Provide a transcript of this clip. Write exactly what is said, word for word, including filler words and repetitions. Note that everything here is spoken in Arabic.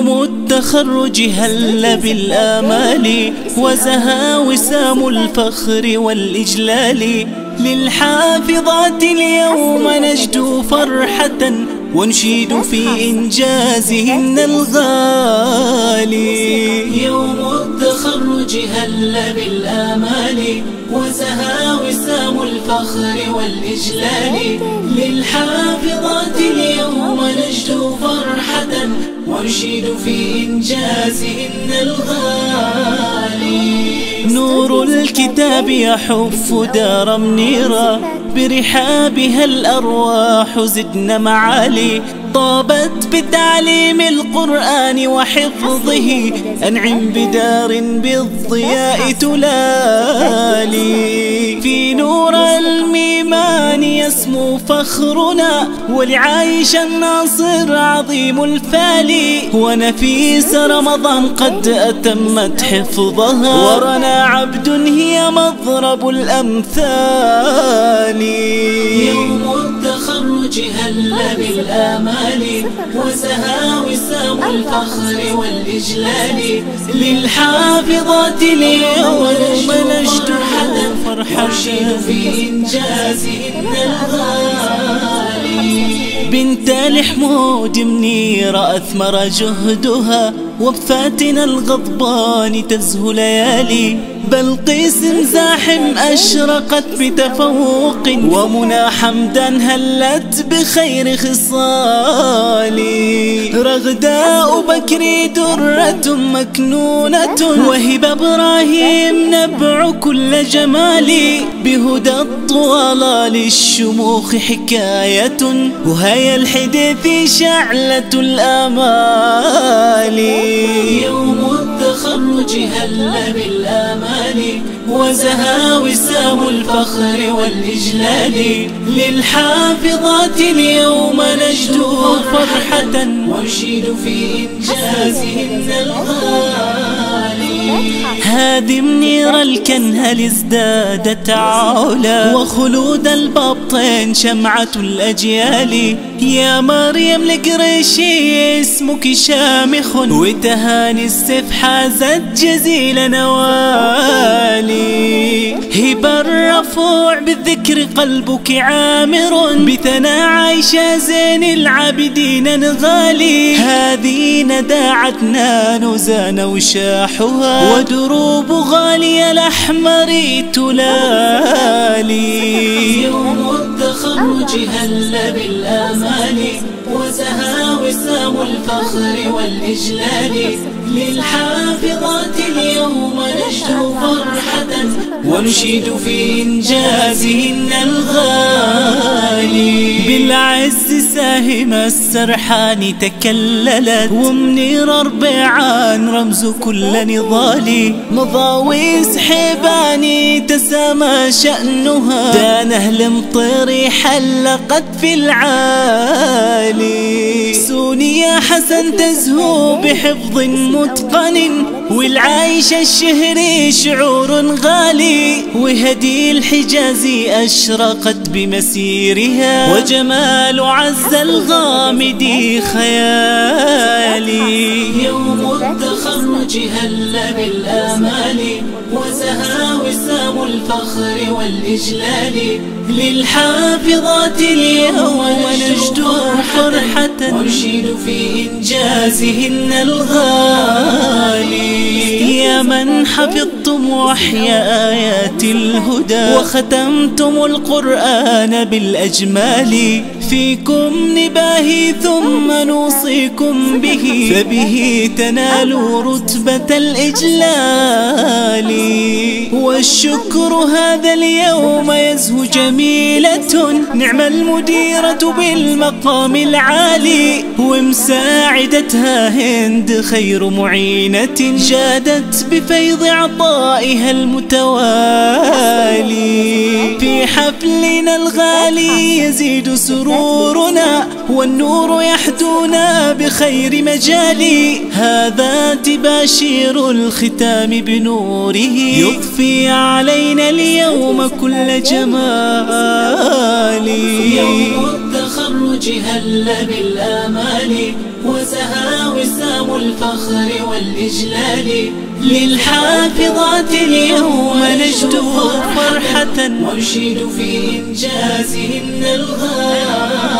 يوم التخرج هل بالآمال وزها وسام الفخر والإجلال. للحافظات اليوم نجدو فرحة ونشيد في إنجازهن الغالي. يوم التخرج هل بالآمال وزها وسام الفخر والإجلال. للحافظات اليوم نجدو فرحة ونشيد في إنجازهن الغالي. نور الكتاب يحف دارا منيرا برحابها الأرواح زدن معالي. طابت بتعليم القرآن وحفظه أنعم بدار بالضياء تلالي. في نور الإيمان يسمو فخرنا ولعائشة الناصر عظيم الفالي. ونفيس رمضان قد أتمت حفظها ورنا عبد هي مضرب الأمثال. يوم التخرج هل بالآمال وزها وسام الفخر والإجلال. للحافظات اليوم نجد فرحة في إنجازهن الغالي. بنت الحمود منيرة أثمر جهدها وفاتنا الغضبان تزهو ليالي. بلقيس مزاحم أشرقت بتفوق ومنى حمدان هلت بخير خصالي. رغداء بكري درة مكنونة وهبة إبراهيم نبع كل جمالي. بهدى الطوالى للشموخ حكاية وهي الحديث شعلة الآمال. يوم التخرج هل بالآمال وزها وسام الفخر والإجلال. للحافظات اليوم نجدو فرحة ونشيد في إنجازهن الغالي. هذه منير الكنهل ازدادت علا وخلود البابطين شمعة الأجيال. يا مريم القريشي اسمك شامخ وتهاني السيف حازت جزيل نوالي. هبة الرفوع بالذكر قلبك عامر بثناء عائشة زين العابدين نغالي. هذه ندى عدنان زان وشاحها ودروب غالي الأحمر تلالي. يوم التخرج هل بالآمال وزها وسام الفخر والإجلال. للحافظات اليوم نجدو فرحة ونشيد في إنجازهن الغالي. بالعز ساهم السرحان تكللت ومنير ربيعان رمز كل نضالي. مضاويس حيباني تسامى شأنها دان أهل مطيري حلقت في العالي. سونيا حسن تزهو بحفظ متقن والعايشة الشهري شعور غالي. وهدي الحجازي أشرقت بمسيرها وجمال عز الغامدي خيالي. يوم التخرج هل بالآمال وزها وسام الفخر والإجلال. للحافظات اليوم نجدو فرحة ونشيد في إنجازهن الغالي. يا من حفظتم وحي آيات الهدى وختمتم القرآن بالأجمال. فيكم نباهي ثم نوصيكم به فبه تنالوا رتبة الإجلال. والشكر هذا اليوم يزهو جميلة نعم المديرة بالمقام العالي. ومساعدتها هند خير معينة جادت بفيض عطائها المتوالي. في حفلنا الغالي يزيد سرورنا والنور يحدونا بخير مجال. هذا تباشير الختام بنوره يضفي علينا اليوم كل جمال. يوم التخرج البروج هل بالآمال، وسها وسام الفخر والإجلال. للحافظات اليوم نجد فرحة، وانشد في إنجازهن الغالي.